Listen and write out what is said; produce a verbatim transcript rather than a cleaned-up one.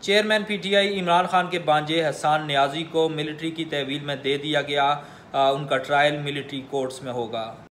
Chairman PTI Imran Khan के भांजे हसन नियाजी को मिलिट्री की तहवील में दे दिया गया। आ, उनका ट्रायल मिलिट्री कोर्ट्स में होगा।